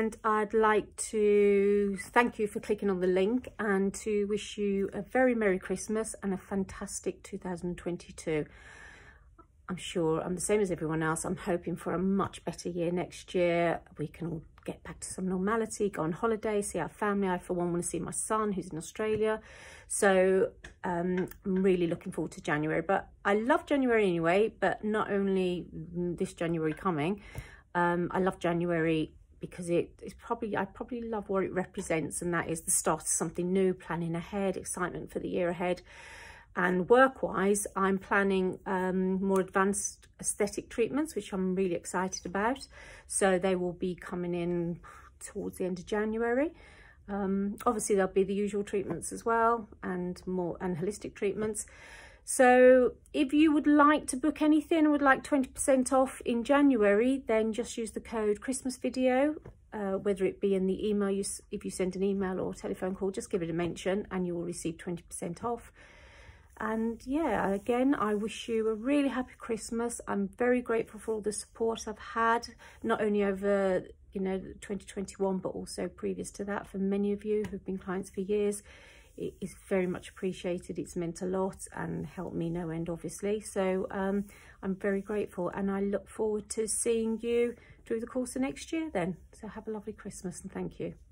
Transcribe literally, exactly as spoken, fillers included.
and I'd like to thank you for clicking on the link and to wish you a very Merry Christmas and a fantastic two thousand twenty-two. I'm sure I'm the same as everyone else. I'm hoping for a much better year next year. We can all get back to some normality, go on holiday, see our family. I, for one, want to see my son who's in Australia. So um, I'm really looking forward to January. But I love January anyway, but not only this January coming. Um, I love January because it is probably, I probably love what it represents, and that is the start of something new, planning ahead, excitement for the year ahead. And work-wise, I'm planning um, more advanced aesthetic treatments, which I'm really excited about. So they will be coming in towards the end of January. Um, obviously, there'll be the usual treatments as well, and more and holistic treatments. So if you would like to book anything and would like twenty percent off in January, then just use the code Christmas Video, uh, whether it be in the email, you, if you send an email or telephone call, just give it a mention and you will receive twenty percent off. And yeah, again, I wish you a really happy Christmas. I'm very grateful for all the support I've had, not only over, you know, twenty twenty-one, but also previous to that, for many of you who've been clients for years. It is very much appreciated. It's meant a lot and helped me no end, obviously. So um, I'm very grateful, and I look forward to seeing you through the course of next year then. So have a lovely Christmas and thank you.